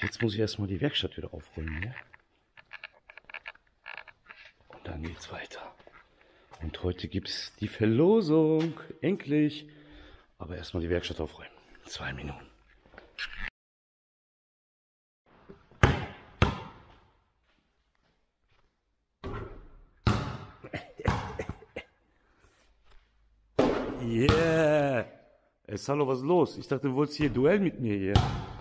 Jetzt muss ich erstmal die Werkstatt wieder aufräumen, ne? Und dann geht's weiter. Und heute gibt's die Verlosung. Endlich. Aber erstmal die Werkstatt aufräumen. 2 Minuten. Yeah! Hallo, was ist los? Ich dachte, du wolltest hier Duell mit mir hier.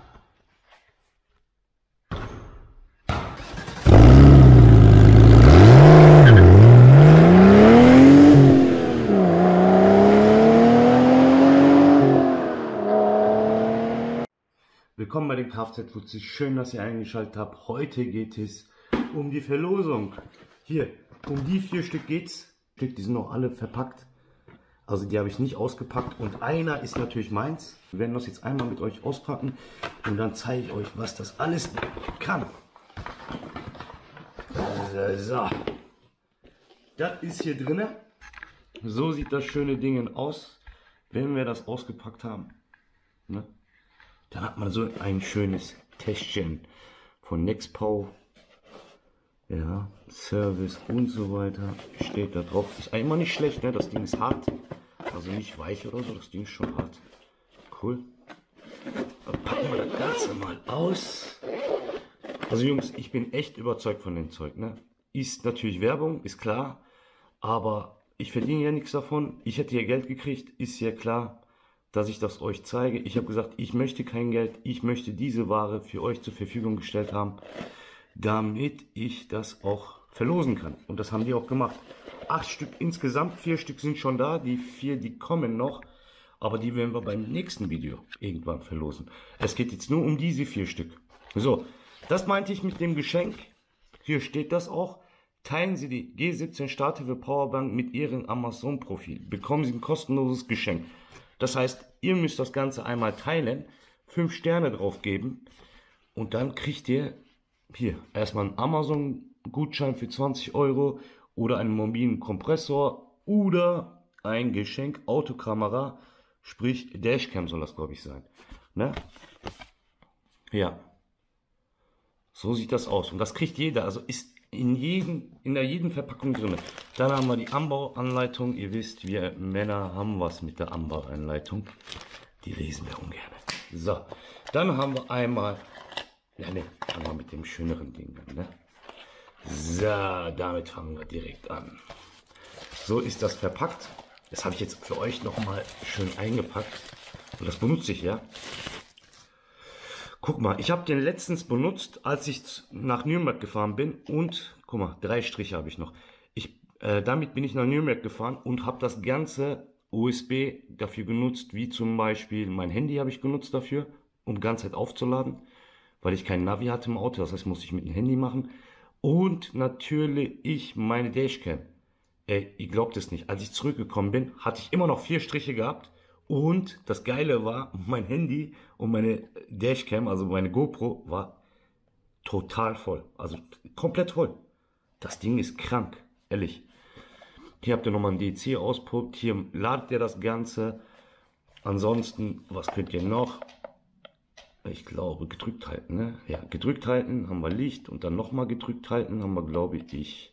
Willkommen bei den Kfz-Fuzis. Schön, dass ihr eingeschaltet habt. Heute geht es um die Verlosung. Hier, um die 4 Stück geht's. Die sind noch alle verpackt. Also die habe ich nicht ausgepackt und einer ist natürlich meins. Wir werden das jetzt einmal mit euch auspacken und dann zeige ich euch, was das alles kann. So, das ist hier drin. So sieht das schöne Ding aus, wenn wir das ausgepackt haben. Ne? Dann hat man so ein schönes Täschchen von Nextpow. Ja, Service und so weiter steht da drauf. Ist einmal nicht schlecht, ne? Das Ding ist hart. Also nicht weich oder so, das Ding ist schon hart. Cool. Dann packen wir das Ganze mal aus. Also Jungs, ich bin echt überzeugt von dem Zeug. Ne? Ist natürlich Werbung, ist klar. Aber ich verdiene ja nichts davon. Ich hätte hier Geld gekriegt, ist ja klar, dass ich das euch zeige. Ich habe gesagt, ich möchte kein Geld. Ich möchte diese Ware für euch zur Verfügung gestellt haben, damit ich das auch verlosen kann. Und das haben die auch gemacht. 8 Stück insgesamt, 4 Stück sind schon da. Die 4, die kommen noch. Aber die werden wir beim nächsten Video irgendwann verlosen. Es geht jetzt nur um diese 4 Stück. So, das meinte ich mit dem Geschenk. Hier steht das auch. Teilen Sie die G17 Starthilfe Powerbank mit Ihrem Amazon-Profil. Bekommen Sie ein kostenloses Geschenk. Das heißt, ihr müsst das Ganze einmal teilen, 5 Sterne drauf geben und dann kriegt ihr hier erstmal einen Amazon-Gutschein für 20 € oder einen mobilen Kompressor oder ein Geschenk Autokamera, sprich Dashcam soll das, glaube ich, sein. Ne? Ja, so sieht das aus und das kriegt jeder, also ist in jeder Verpackung drin. Dann haben wir die Anbauanleitung. Ihr wisst, wir Männer haben was mit der Anbauanleitung. Die lesen wir ungern. So, dann haben wir einmal, fangen wir mit dem schöneren Ding an. Ne? So, damit fangen wir direkt an. So ist das verpackt. Das habe ich jetzt für euch nochmal schön eingepackt. Und das benutze ich ja. Guck mal, ich habe den letztens benutzt, als ich nach Nürnberg gefahren bin und, guck mal, 3 Striche habe ich noch. Damit bin ich nach Nürnberg gefahren und habe das ganze USB dafür genutzt, wie zum Beispiel mein Handy habe ich genutzt dafür, um die ganze Zeit aufzuladen, weil ich kein Navi hatte im Auto, das heißt, musste ich mit dem Handy machen. Und natürlich meine Dashcam. Ihr glaubt es nicht, als ich zurückgekommen bin, hatte ich immer noch 4 Striche gehabt. Und das Geile war, mein Handy und meine Dashcam, also meine GoPro, war total voll. Also komplett voll. Das Ding ist krank, ehrlich. Hier habt ihr nochmal einen DC-Auspuck. Hier ladet ihr das Ganze. Ansonsten, was könnt ihr noch? Ich glaube, gedrückt halten, ne? Ja, gedrückt halten, haben wir Licht. Und dann nochmal gedrückt halten, haben wir, glaube ich,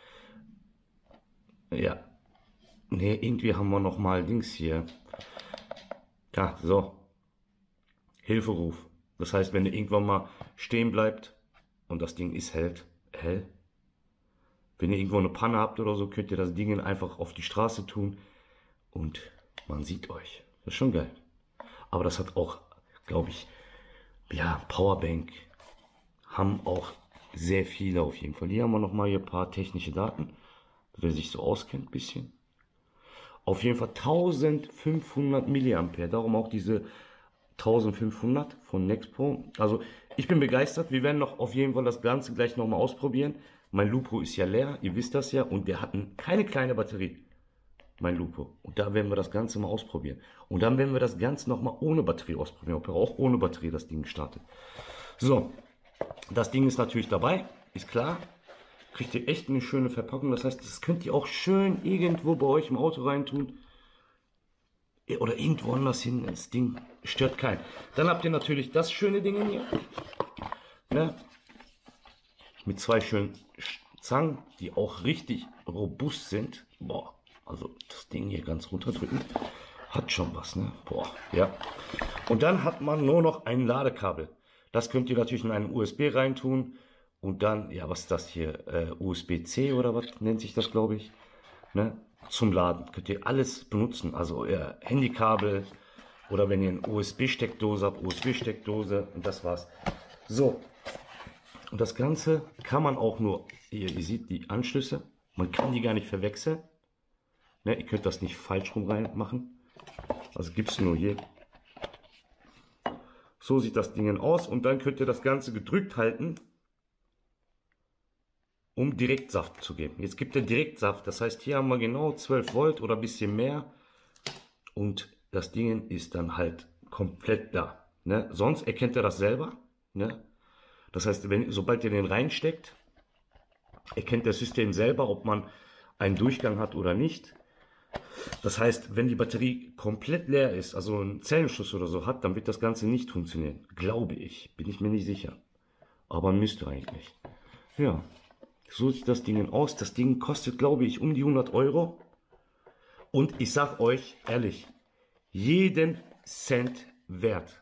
ja. Ne, irgendwie haben wir nochmal Dings hier. Ja, so. Hilferuf. Das heißt, wenn ihr irgendwann mal stehen bleibt und das Ding ist hell. Wenn ihr irgendwo eine Panne habt oder so, könnt ihr das Ding einfach auf die Straße tun und man sieht euch. Das ist schon geil. Aber das hat auch, glaube ich, ja, Powerbank haben auch sehr viele auf jeden Fall. Hier haben wir nochmal hier ein paar technische Daten, wer sich so auskennt, ein bisschen. Auf jeden Fall 1500 mAh, darum auch diese 1500 von Nextpow. Also ich bin begeistert, wir werden noch auf jeden Fall das Ganze gleich nochmal ausprobieren. Mein Lupo ist ja leer, ihr wisst das ja, und der hat keine kleine Batterie, mein Lupo. Und da werden wir das Ganze mal ausprobieren. Und dann werden wir das Ganze nochmal ohne Batterie ausprobieren, ob er auch ohne Batterie das Ding startet. So, das Ding ist natürlich dabei, ist klar. Kriegt ihr echt eine schöne Verpackung. Das heißt, das könnt ihr auch schön irgendwo bei euch im Auto reintun. Oder irgendwo anders hin. Das Ding stört keinen. Dann habt ihr natürlich das schöne Ding hier. ne? Mit zwei schönen Zangen, die auch richtig robust sind. Boah, also das Ding hier ganz runterdrücken, hat schon was, ne? Boah, ja. Und dann hat man nur noch ein Ladekabel. Das könnt ihr natürlich in einen USB reintun. Und dann, ja, was ist das hier? USB-C oder was nennt sich das, glaube ich. Ne? Zum Laden könnt ihr alles benutzen. Also euer Handykabel oder wenn ihr eine USB-Steckdose habt, USB-Steckdose und das war's. So. Und das Ganze kann man auch nur, ihr seht die Anschlüsse, man kann die gar nicht verwechseln. Ne? Ihr könnt das nicht falsch rum reinmachen. Also gibt es nur hier. So sieht das Ding aus und dann könnt ihr das Ganze gedrückt halten, um Direktsaft zu geben. Jetzt gibt er Direktsaft, das heißt hier haben wir genau 12 Volt oder ein bisschen mehr und das Ding ist dann halt komplett da. Ne? Sonst erkennt er das selber. Ne? Das heißt, sobald ihr den reinsteckt, erkennt das System selber, ob man einen Durchgang hat oder nicht. Das heißt, wenn die Batterie komplett leer ist, also einen Zellenschluss oder so hat, dann wird das Ganze nicht funktionieren. Glaube ich, bin ich mir nicht sicher. Aber müsste eigentlich. Ja, so sieht das Ding aus. Das Ding kostet, glaube ich, um die 100 Euro. Und ich sag euch ehrlich, jeden Cent wert.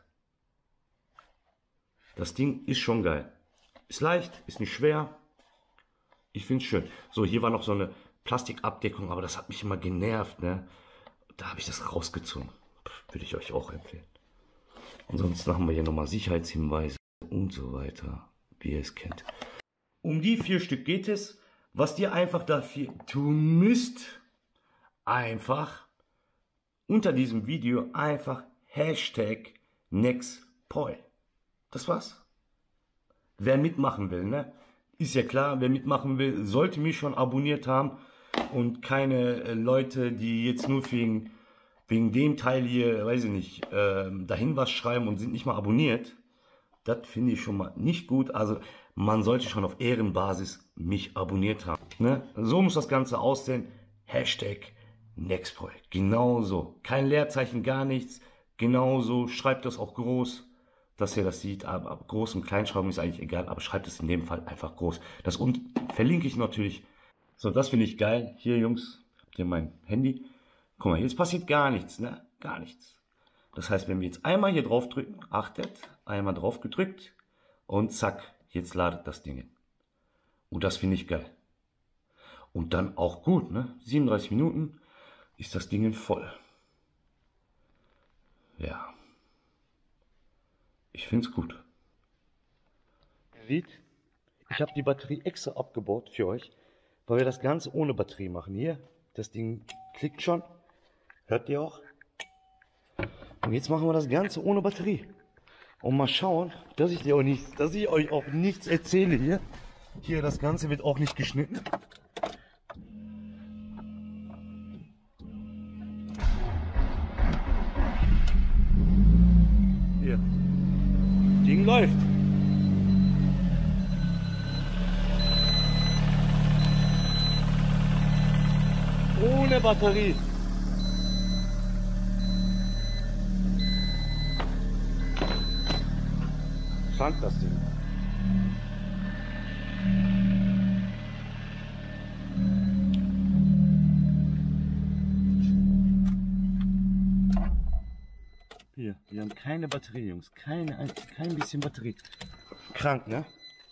Das Ding ist schon geil. Ist leicht, ist nicht schwer. Ich finde es schön. So, hier war noch so eine Plastikabdeckung, aber das hat mich immer genervt. Ne? Da habe ich das rausgezogen. Würde ich euch auch empfehlen. Ansonsten haben wir hier nochmal Sicherheitshinweise und so weiter, wie ihr es kennt. Um die 4 Stück geht es. Was ihr einfach dafür tun müsst, einfach unter diesem Video einfach Hashtag NextPoil. Das war's. Wer mitmachen will, ne? Ist ja klar, wer mitmachen will, sollte mich schon abonniert haben und keine Leute, die jetzt nur wegen dem Teil hier, weiß ich nicht, dahin was schreiben und sind nicht mal abonniert. Das finde ich schon mal nicht gut. Also man sollte schon auf Ehrenbasis mich abonniert haben. Ne? So muss das Ganze aussehen. Hashtag NextPoil. Genauso. Kein Leerzeichen, gar nichts. Genauso. Schreibt das auch groß, dass ihr das sieht. Aber groß und Kleinschreiben ist eigentlich egal. Aber schreibt es in dem Fall einfach groß. Das unten verlinke ich natürlich. So, das finde ich geil. Hier, Jungs, habt ihr mein Handy. Guck mal, jetzt passiert gar nichts, ne? Gar nichts. Das heißt, wenn wir jetzt einmal hier drauf drücken, achtet, einmal drauf gedrückt und zack, jetzt ladet das Ding. Und das finde ich geil. Und dann auch gut, ne? 37 Minuten ist das Ding voll. Ja. Ich finde es gut. Ihr seht, ich habe die Batterie extra abgebaut für euch, weil wir das Ganze ohne Batterie machen. Hier, das Ding klickt schon. Hört ihr auch? Und jetzt machen wir das Ganze ohne Batterie. Und mal schauen, dass ich euch auch nichts erzähle hier. Hier, das Ganze wird auch nicht geschnitten. Hier. Ding läuft. Ohne Batterie. Krank das Ding. Hier, wir haben keine Batterie, Jungs. Kein bisschen Batterie. Krank, ne?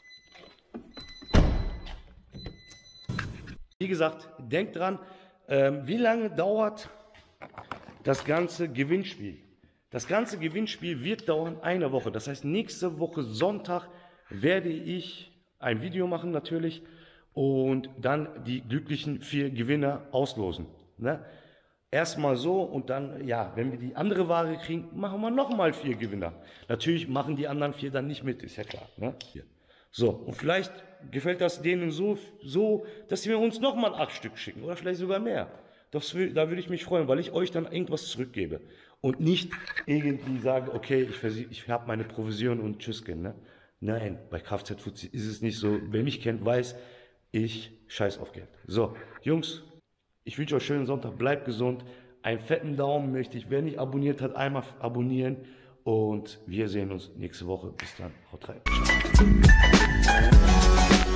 Wie gesagt, denkt dran, wie lange dauert das ganze Gewinnspiel? Das ganze Gewinnspiel wird dauern eine Woche. Das heißt, nächste Woche Sonntag werde ich ein Video machen natürlich und dann die glücklichen 4 Gewinner auslosen. Ne? Erstmal so und dann, ja, wenn wir die andere Ware kriegen, machen wir nochmal 4 Gewinner. Natürlich machen die anderen 4 dann nicht mit, ist ja klar. Ne? Hier. So, und vielleicht gefällt das denen so, dass sie mir uns nochmal 8 Stück schicken oder vielleicht sogar mehr. Da würde ich mich freuen, weil ich euch dann irgendwas zurückgebe. Und nicht irgendwie sage, okay, ich habe meine Provision und tschüss, ne? Nein, bei Kfz-Fuzzi ist es nicht so. Wer mich kennt, weiß, ich scheiß auf Geld. So, Jungs, ich wünsche euch einen schönen Sonntag, bleibt gesund. Einen fetten Daumen möchte ich. Wer nicht abonniert hat, einmal abonnieren. Und wir sehen uns nächste Woche. Bis dann. Haut rein. Ciao.